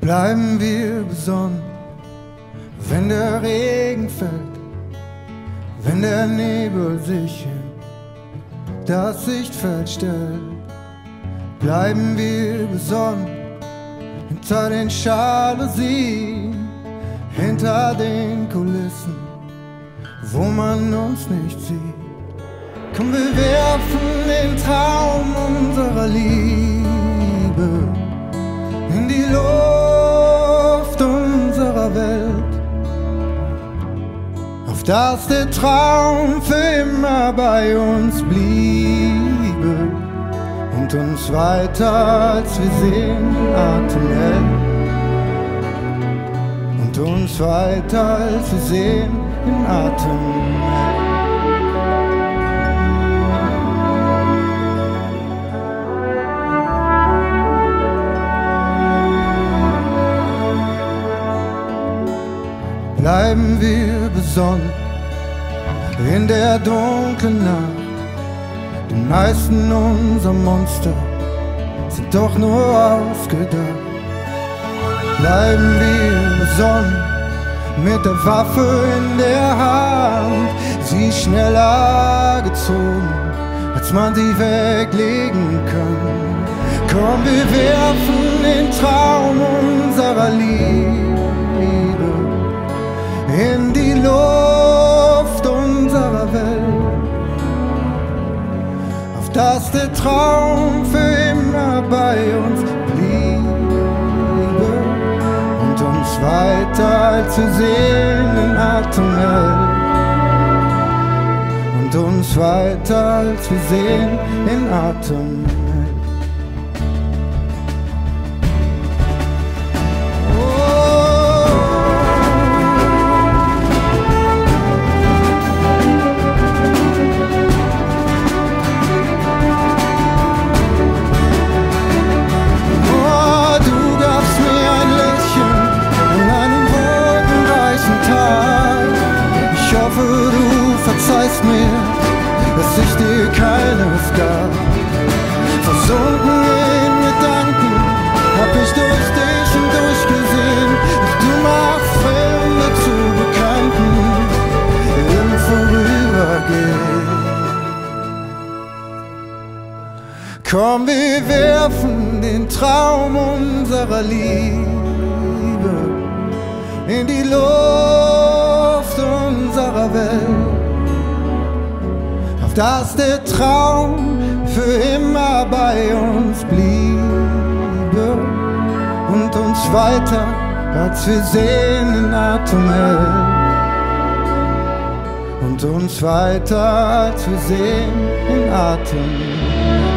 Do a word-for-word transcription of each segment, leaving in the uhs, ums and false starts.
Bleiben wir besonnen, wenn der Regen fällt, wenn der Nebel sich in das Sichtfeld stellt. Bleiben wir besonnen, hinter den Jalousien, hinter den Kulissen, wo man uns nicht sieht. Komm, wir werfen den Traum unserer Liebe in die Luft unserer Welt, auf dass der Traum für immer bei uns bliebe und uns weiter als wir sehen Atem hält, und uns weiter als wir sehen in Atem hält. Bleiben wir besonnen in der dunklen Nacht. Die meisten unserer Monster sind doch nur ausgedacht. Bleiben wir besonnen mit der Waffe in der Hand, sie schneller gezogen, als man sie weglegen kann. Komm, wir werfen den Traum unserer Liebe in die Luft unserer Welt, auf dass der Traum für immer bei uns bliebe und uns weiter als wir sehen in Atem hält, und uns weiter als wir sehen in Atem hält. Verzeihst mir, dass ich dir keines gab. Versunken in Gedanken hab ich durch dich hindurch gesehen. Du machst Fremde zu Bekannten im Vorübergehen. Komm, wir werfen den Traum unserer Liebe in die Luft unserer Welt, dass der Traum für immer bei uns bliebe und uns weiter als wir sehen in Atem hält, und uns weiter als wir sehen in Atem hält.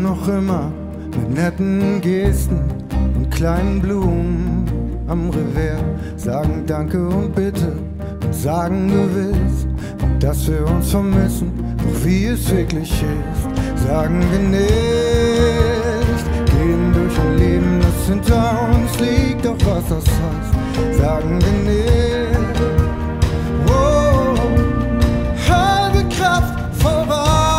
noch immer mit netten Gesten und kleinen Blumen am Revers sagen Danke und Bitte und sagen gewiss, dass wir uns vermissen, doch wie es wirklich ist, sagen wir nicht. Gehen durch ein Leben, das hinter uns liegt, doch was das heißt, sagen wir nicht. Oh, halbe Kraft voraus,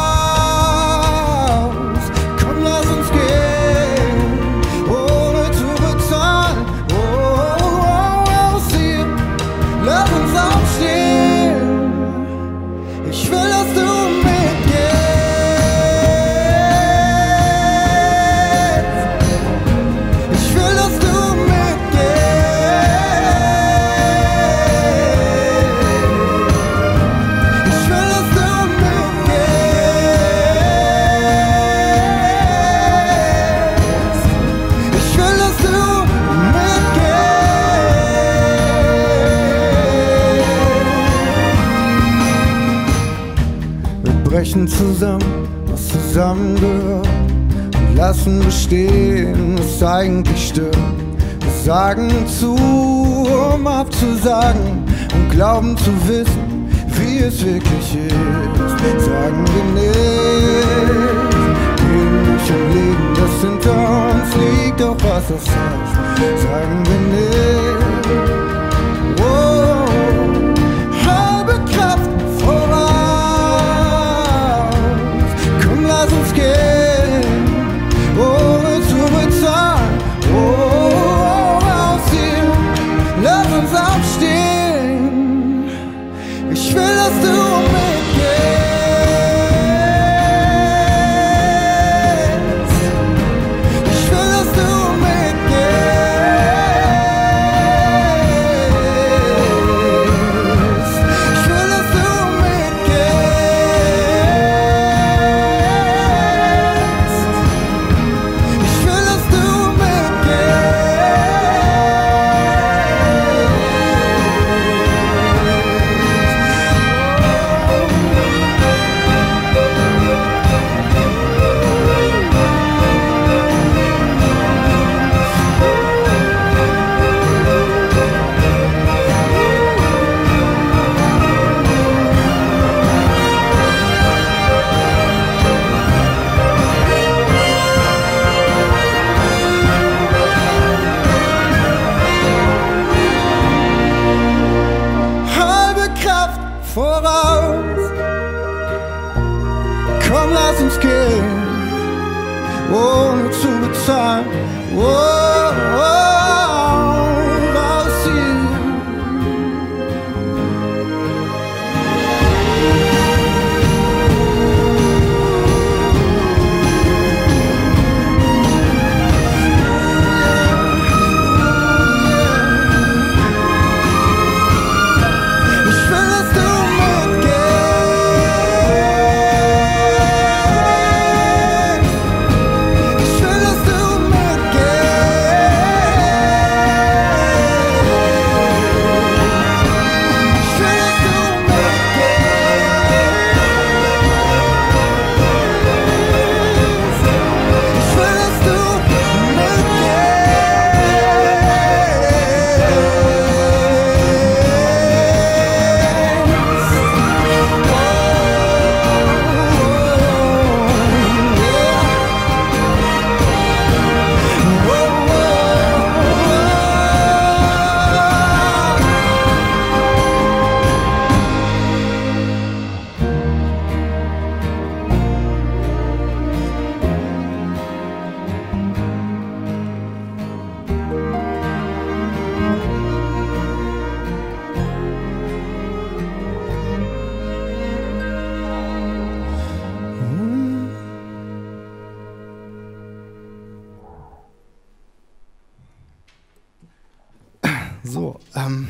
komm, lass uns gehen, ohne zu bezahlen. Oh, oh, oh, aus hier, lass uns aufstehen. Ich will, dass du mitgehst. Ich will, dass du mitgehst. Ich will, dass du mitgehst. Ich will, dass du mitgehst. Wir brechen zusammen, was zusammengehört, und lassen bestehen, was eigentlich stört. Wir sagen zu, um abzusagen, und glauben zu wissen, wie es wirklich ist. Sagen wir nicht, gehen durch ein Leben, das hinter uns liegt, auch was das heißt. Sagen wir nicht. Oh, halbe Kraft voraus, komm, lass uns gehen, ohne zu bezahlen. Oh, aus hier, lass uns aufstehen. Ich will, dass du mitgehst. Ich will, dass du mitgehst. Ich will, dass du mitgehst. Ich will, dass du mitgehst. Halbe Kraft voraus, komm, lass uns gehen, ohne zu bezahlen. Oh, oh, raus hier. Ich will, dass du mitgehst. Ich will, dass du So, ähm,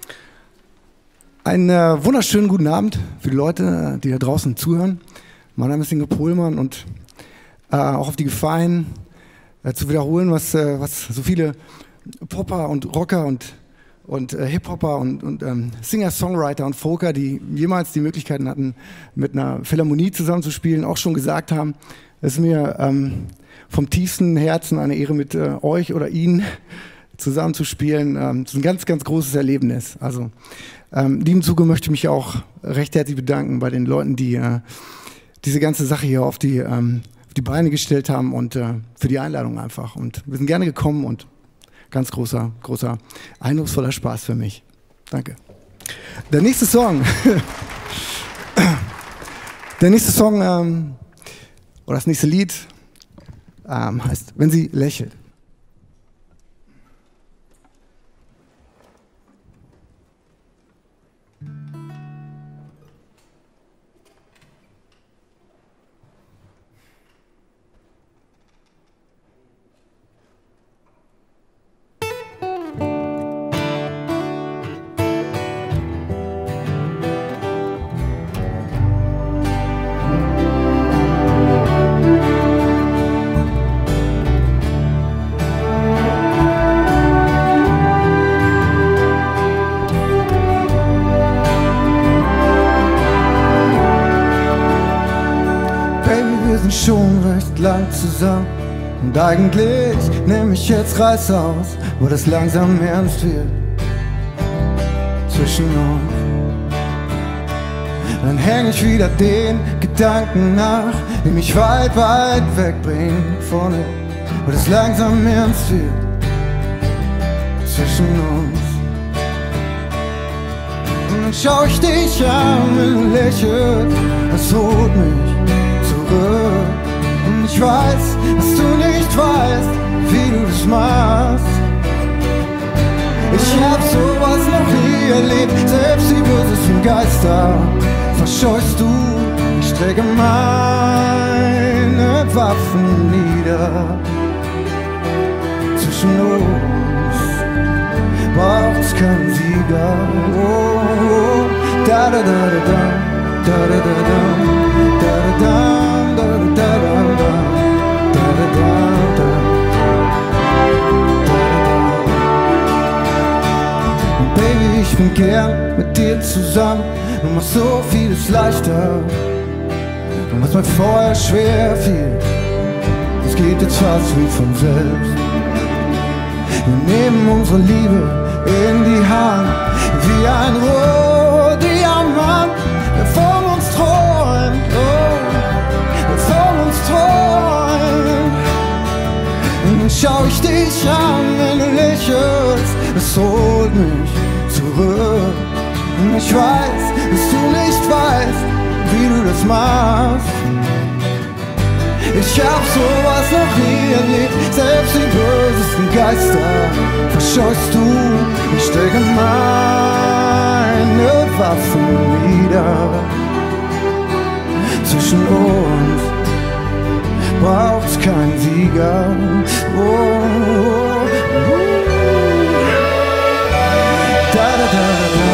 einen äh, wunderschönen guten Abend für die Leute, die da draußen zuhören. Mein Name ist Ingo Pohlmann und äh, auch auf die Gefallen äh, zu wiederholen, was, äh, was so viele Popper und Rocker und, und äh, Hip-Hopper und, und ähm, Singer-Songwriter und Folker, die jemals die Möglichkeiten hatten, mit einer Philharmonie zusammenzuspielen, auch schon gesagt haben. Es ist mir ähm, vom tiefsten Herzen eine Ehre, mit äh, euch oder Ihnen zusammen zu spielen. Ähm, das ist ein ganz, ganz großes Erlebnis. Also ähm, in diesem Zuge möchte ich mich auch recht herzlich bedanken bei den Leuten, die äh, diese ganze Sache hier auf die, ähm, auf die Beine gestellt haben und äh, für die Einladung einfach. Und wir sind gerne gekommen und ganz großer, großer, eindrucksvoller Spaß für mich. Danke. Der nächste Song, der nächste Song ähm, oder das nächste Lied ähm, heißt "Wenn sie lächelt". Schon recht lang zusammen und eigentlich nehm ich jetzt Reiß aus, wo das langsam ernst wird zwischen uns. Dann häng ich wieder den Gedanken nach, die mich weit, weit wegbringen von dir, wo das langsam ernst wird zwischen uns. Und dann schau ich dich an, wenn du lächelst, das holt mich zurück. Und ich weiß, dass du nicht weißt, wie du das machst. Ich hab sowas noch nie erlebt, selbst die bösesten Geister verscheuchst du. Ich strecke meine Waffen nieder. Zwischen uns braucht's keinen Sieger. Oh, oh, da da da da da, da da da da, da da da. Baby, ich bin gern mit dir zusammen. Du machst so vieles leichter. Und was mir vorher schwer fiel, das geht jetzt fast wie von selbst. Wir nehmen unsere Liebe in die Hand, wie ein Rohdiamant, der von uns träumt, oh, der von uns träumt. Und dann schau ich dich an, wenn du lächelst, es holt mich zurück. Und ich weiß, dass du nicht weißt, wie du das machst. Ich hab sowas noch nie erlebt, selbst die bösesten Geister verscheust du. Ich stecke meine Waffen nieder. Zwischen uns braucht's keinen Sieger. Oh, oh, oh. Da da da da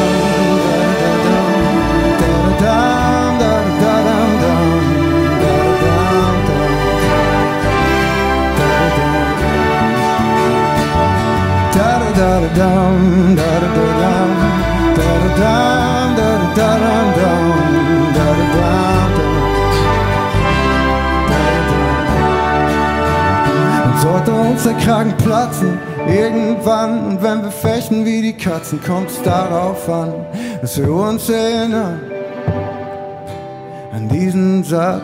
da da da da da da da da. Da da dum, da da da dum, da da dum, da da da dum, da da dum, da da. Und sollte uns der Kragen platzen, irgendwann, und wenn wir fechten wie die Katzen, kommt es darauf an, dass wir uns erinnern an diesen Satz.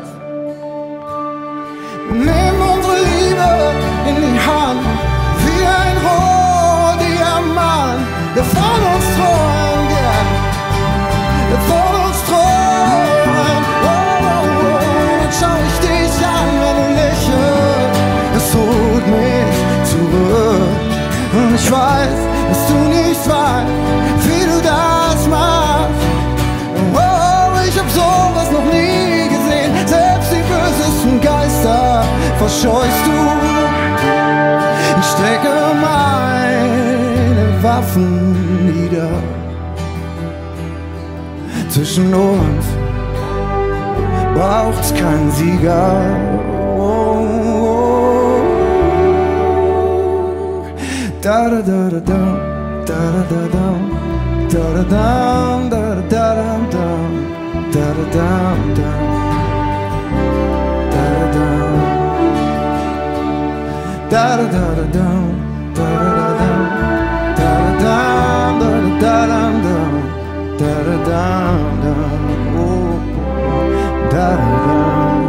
Wir nehmen unsere Liebe in die Hand, wie ein Rohdiamant, der von uns träumt, yeah. Der von uns träumt. Oh, oh, oh. Dann schau ich dich an, wenn du lächelst, es holt mich zurück. Und ich weiß, dass du nicht weißt, wie du das machst. Oh, oh, ich hab sowas noch nie gesehen, selbst die bösesten Geister verscheust du. Ich strecke meine Waffen nieder. Zwischen uns braucht's keinen Sieger. Oh, oh. Da da da da da, da da da da, da da da da da da da, da da da da, da da da. da da da dum, da da da dum, da da dum, da da dum, da da dum, dum, oh, da da dum.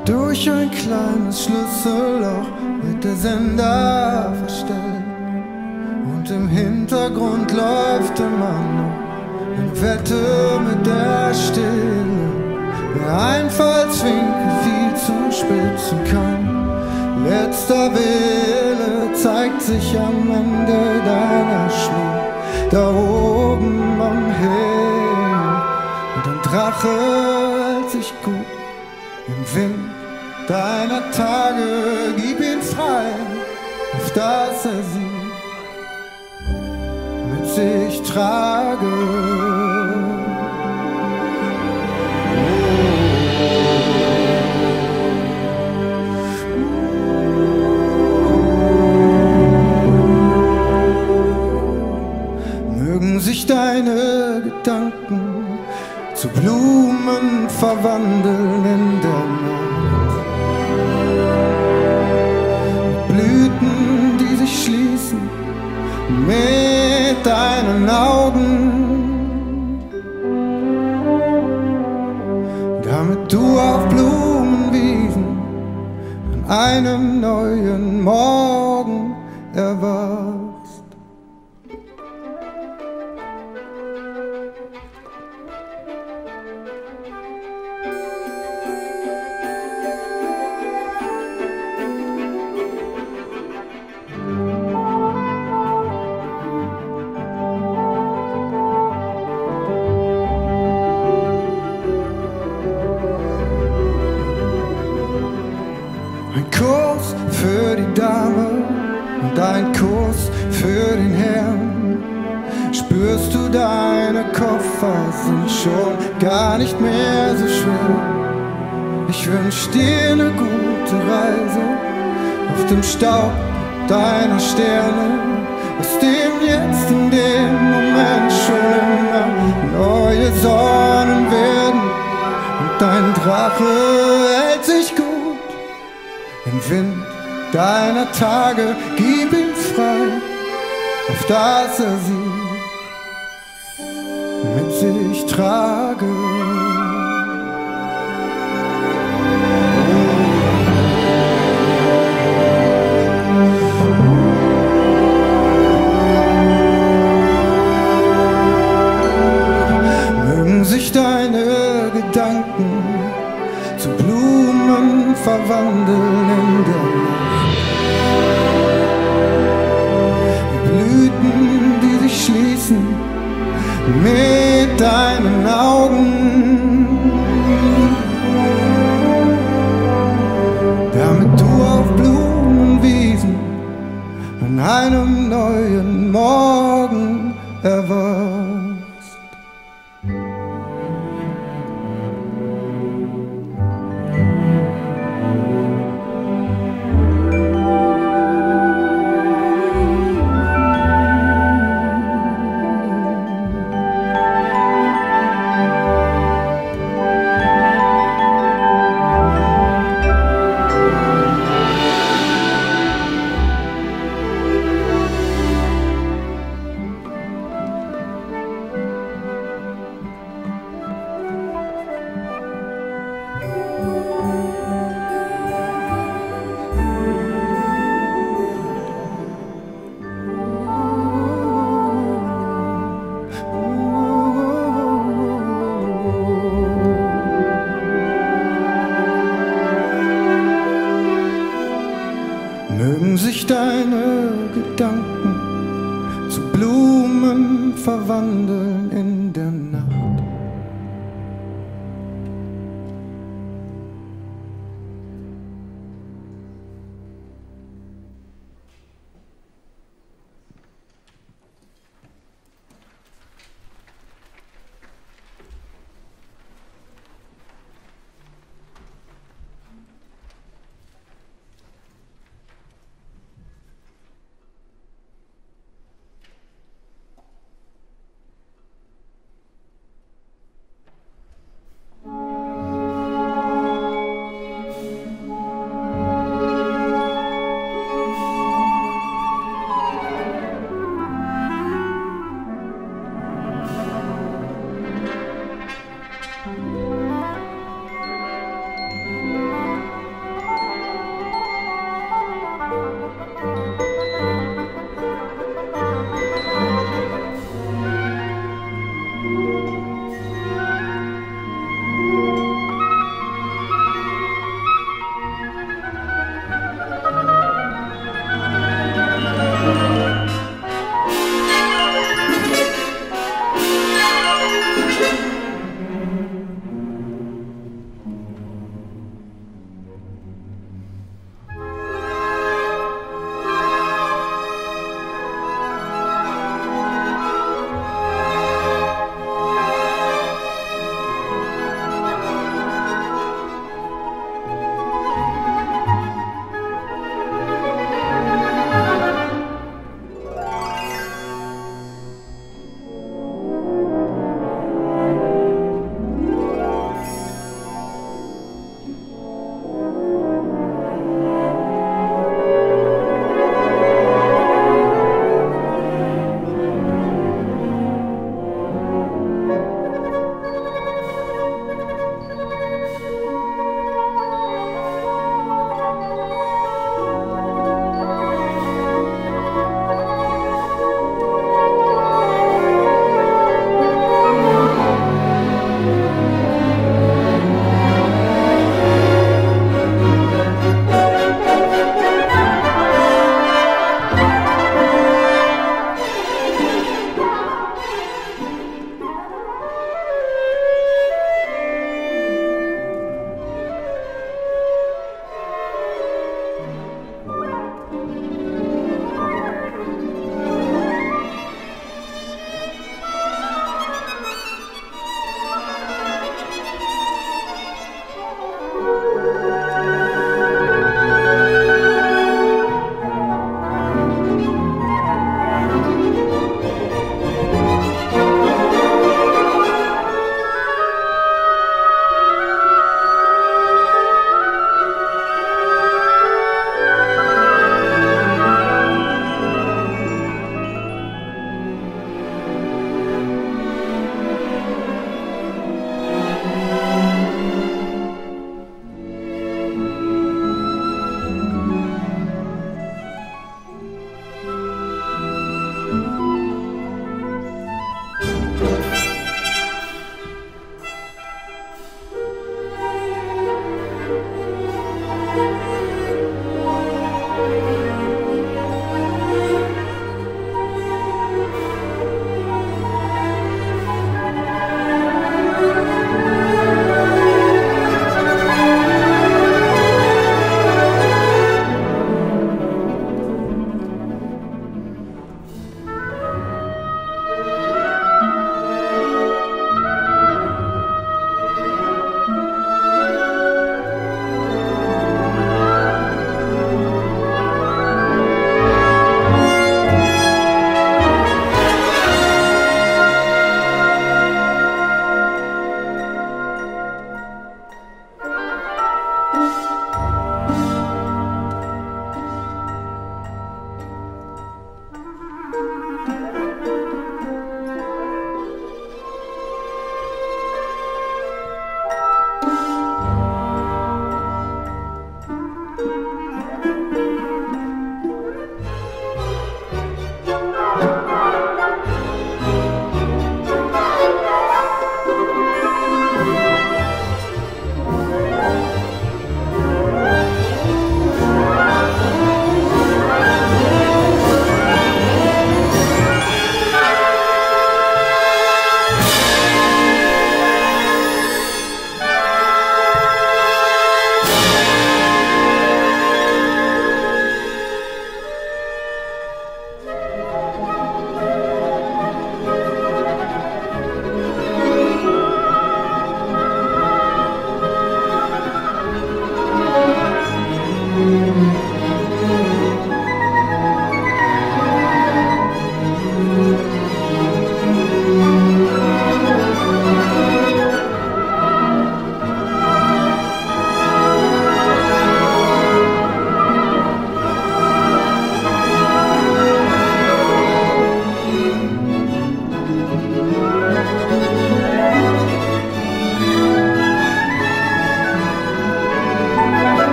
Durch ein kleines Schlüsselloch wird der Sender verstellt. Und im Hintergrund läuft immer noch eine Wette mit der Stille. Wer Einfallswinkel viel zu spitzen kann. Letzter Wille zeigt sich am Ende deiner Schnur. Da oben am Himmel. Und ein Drache hält sich gut im Wind deiner Tage. Gib ihn frei, auf dass er sie mit sich trage. Mögen sich deine Gedanken zu Blumen verwandeln in der Nacht. Blüten, die sich schließen mit deinen Augen, damit du auf Blumenwiesen an einem neuen Morgen erwachst. Ein Kuss für die Dame und ein Kuss für den Herrn. Spürst du, deine Koffer sind schon gar nicht mehr so schwer. Ich wünsch dir eine gute Reise auf dem Staub deiner Sterne, aus dem jetzt in dem Moment schon immer neue Sonnen werden. Und dein Drache hält sich gut im Wind deiner Tage. Gib ihn frei, auf dass er sie mit sich trage. Mögen sich deine Gedanken zu Blumen verwandeln in der Nacht. Die Blüten, die sich schließen mit deinen Augen, damit du auf Blumenwiesen an einem neuen Morgen erwachst. Mögen sich deine Gedanken zu Blumen verwandeln in der Nacht.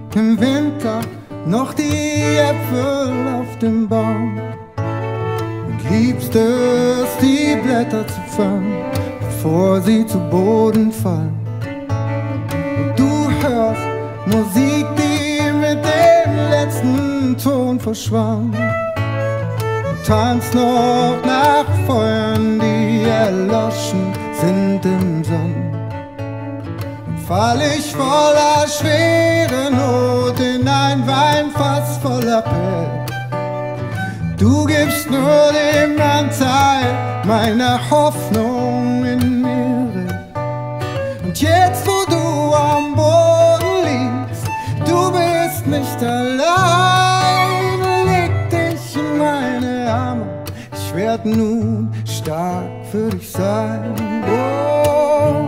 im Winter noch die Äpfel auf dem Baum und liebst es, die Blätter zu fangen, bevor sie zu Boden fallen. Und du hörst Musik, die mit dem letzten Ton verschwand, und tanzt noch nach Feuern, die erloschen sind im Sand. Fall ich voller schwere Not in ein Weinfass voller Pech. Du gibst nur den Anteil meiner Hoffnung in mir recht. Und jetzt, wo du am Boden liegst, du bist nicht allein, leg dich in meine Arme, ich werd nun stark für dich sein. Oh.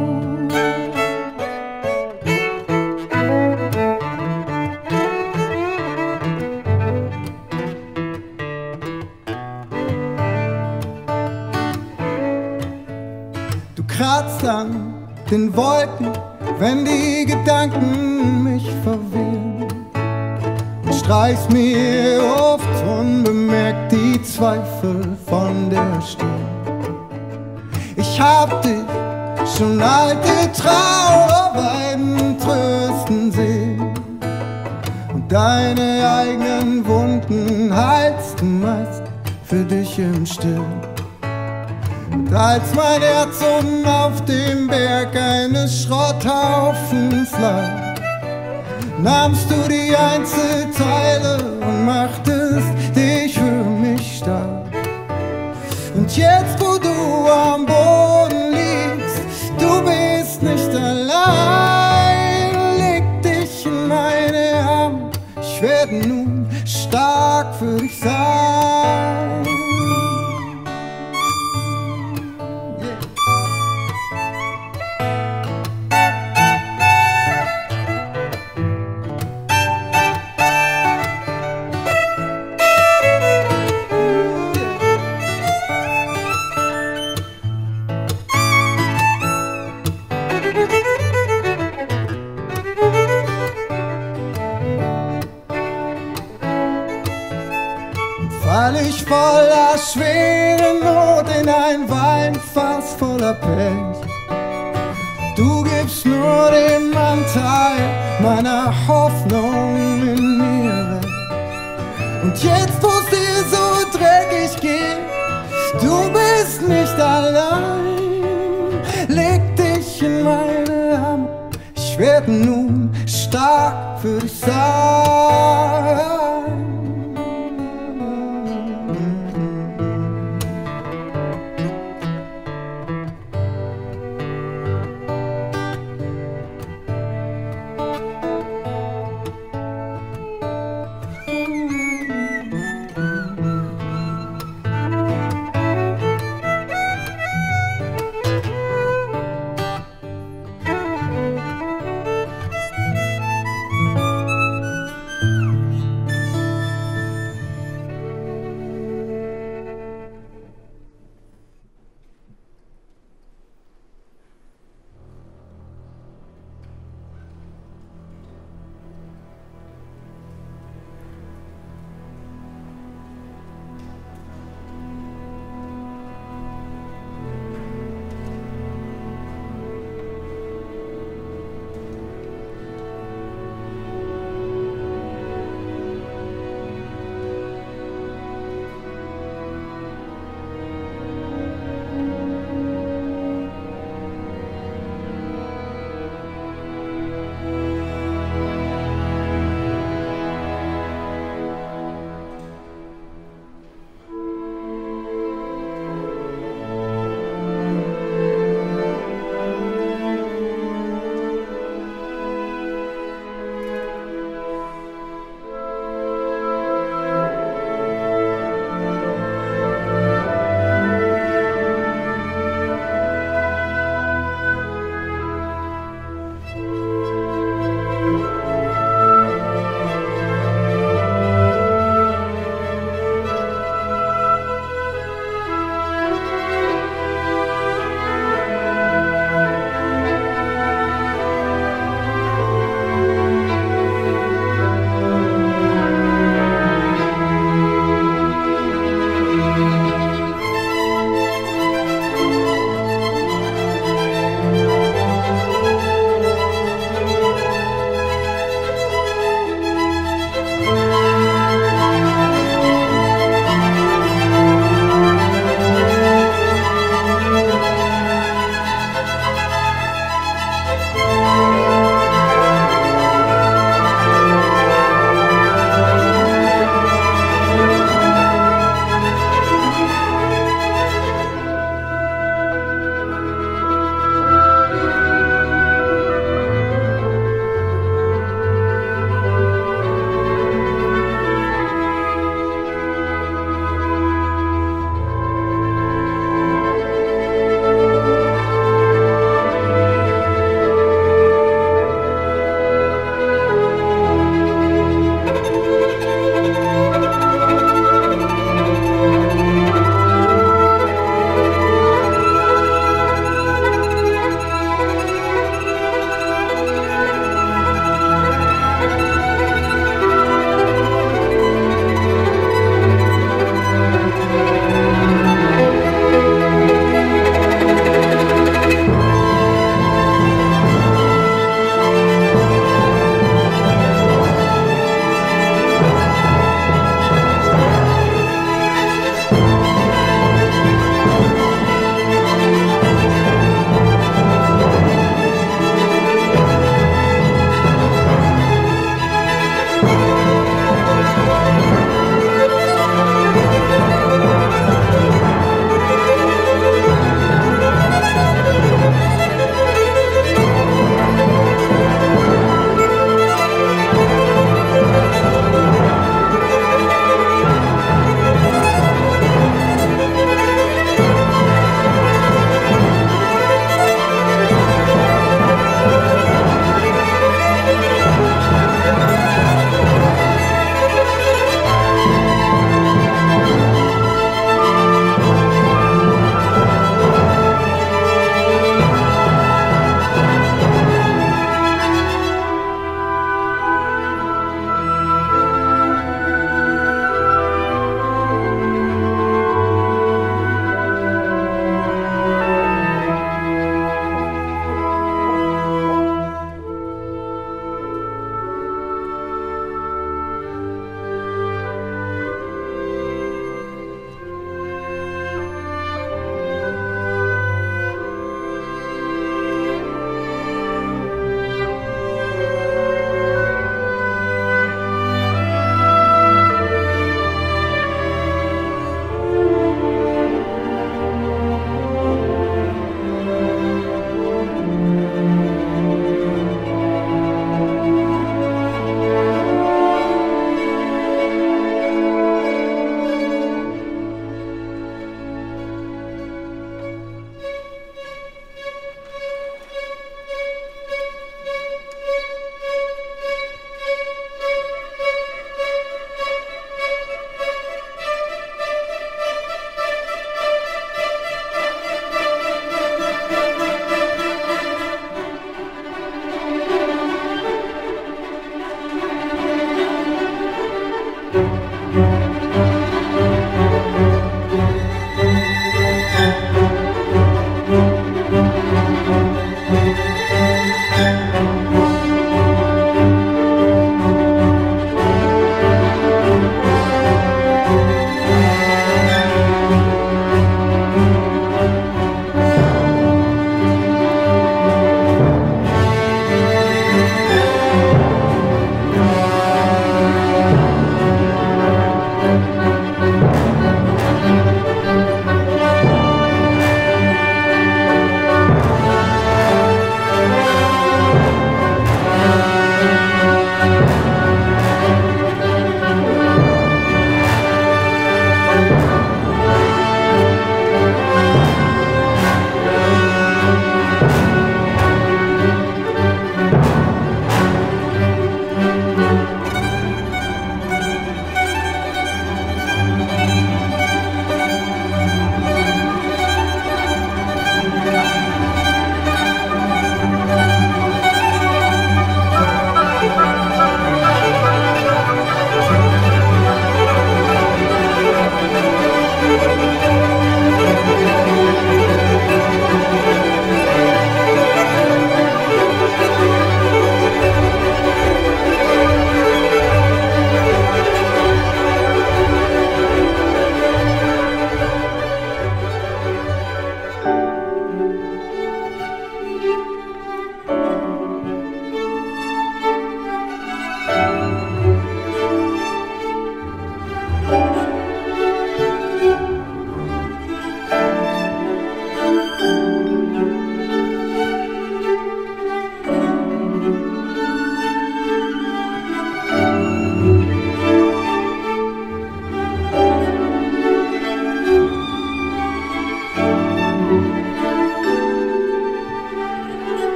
Kratzt an den Wolken, wenn die Gedanken mich verwirren, und streichst mir oft unbemerkt die Zweifel von der Stirn. Ich hab dich schon alte Trauerweiden trösten sehen, und deine eigenen Wunden heilst du meist für dich im Stillen. Und als mein Herz oben auf dem Berg eines Schrotthaufens lag, nahmst du die Einzelteile und machtest dich für mich stark. Und jetzt, wo du am Boden liegst, du bist nicht allein, leg dich in meine Arme, ich werde nun stark für dich sein. Fall ich voller schwere Not in ein Weinfass voller Pech. Du gibst nur den Anteil meiner Hoffnung in mir recht. Und jetzt, wo's dir so dreckig geht, du bist nicht allein, leg dich in meine Arme, ich werde nun stark für dich sein.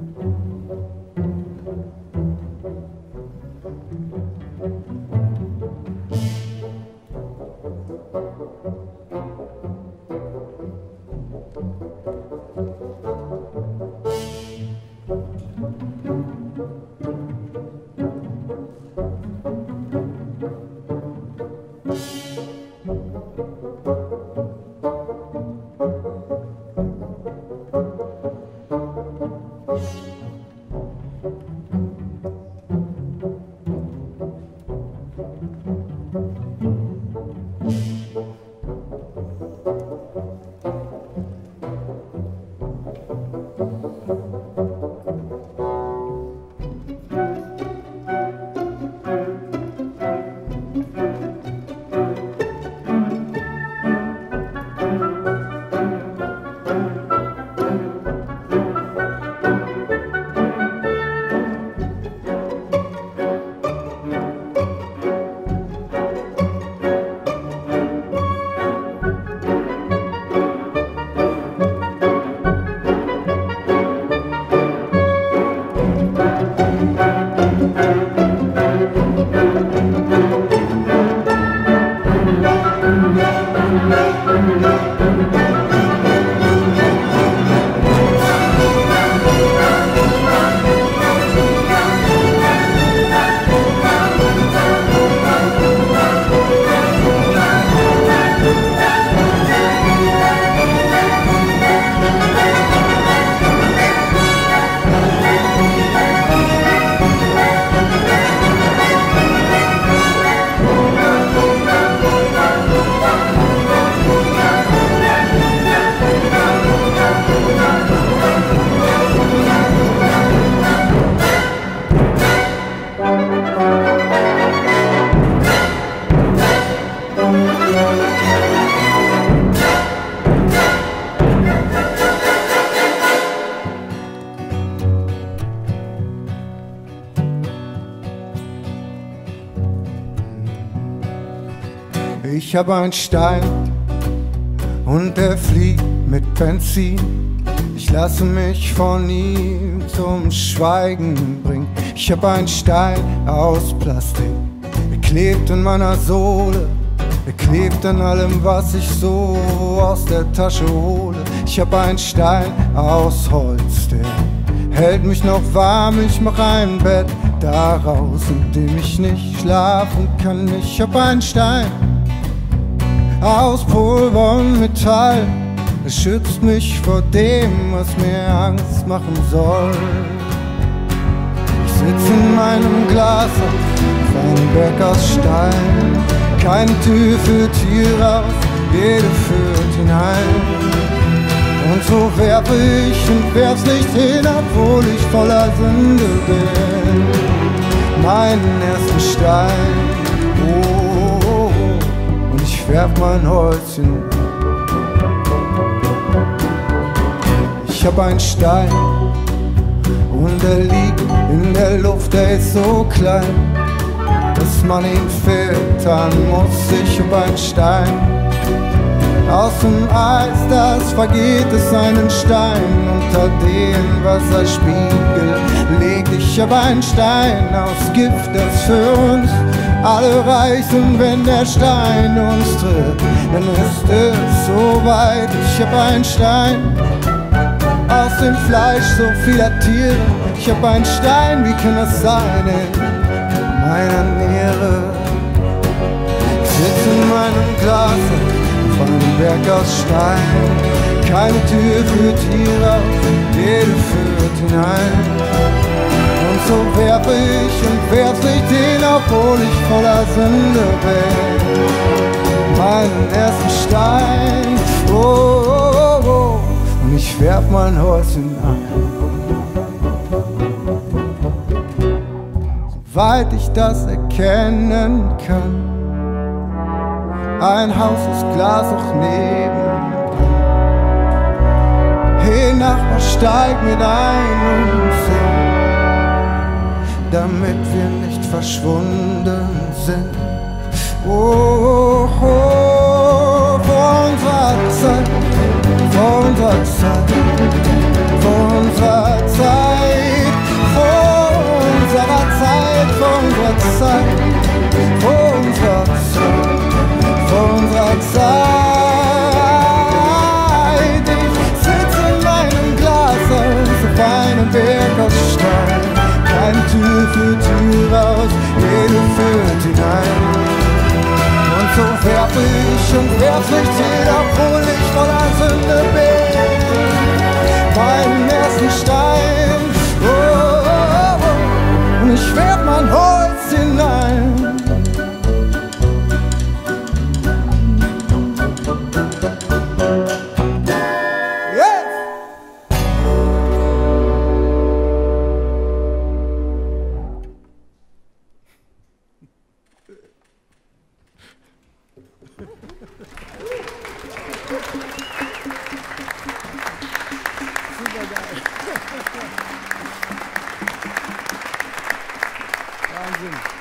Ich hab einen Stein und der fliegt mit Benzin. Ich lasse mich von ihm zum Schweigen bringen. Ich hab einen Stein aus Plastik, er klebt in meiner Sohle, er klebt an allem, was ich so aus der Tasche hole. Ich hab einen Stein aus Holz, der hält mich noch warm. Ich mach ein Bett daraus, in dem ich nicht schlafen kann. Ich hab einen Stein aus Pulver und Metall, es schützt mich vor dem, was mir Angst machen soll. Ich sitz in meinem Glas auf einem Berg aus Stein. Keine Tür führt hier raus, jede führt hinein. Und so werf ich und werf's nicht hin, obwohl ich voller Sünde bin, meinen ersten Stein. Oh, oh, oh. Und ich werf mein Holzchen. Ich hab einen Stein und er liegt in der Luft, er ist so klein, dass man ihn filtern muss. Ich hab einen Stein aus dem Eis, das vergeht, es einen Stein unter den Wasserspiegel legt. Ich hab einen Stein aus Gift, das für uns alle reicht, und wenn der Stein uns trifft, dann ist es soweit. Ich hab einen Stein aus dem Fleisch so vieler Tiere. Ich hab einen Stein, wie kann das sein in meiner Niere? Ich sitz in meinem Glas auf einem Berg aus Stein. Keine Tür führt hier raus, jede führt hinein. Und so werf ich und werf's nicht hin, obwohl ich voller Sünde bin, meinen ersten Stein. Oh, oh, oh, oh. Und ich werf mein Häuschen an. Soweit ich das erkennen kann, ein Haus aus Glas auch nebenan. Hey Nachbar, steig mit ein und sing, damit wir nicht verschwunden sind. Oh, oh, oh, vor unserer Zeit, vor unserer Zeit, vor unserer Zeit. Eine Tür für Tür raus, jede führt hinein. Und so werf ich und werf ich den, obwohl ich voller Sünde bin, meinen ersten Stein. Oh, oh, oh. Und ich werf mein Holz hinein. Wahnsinn.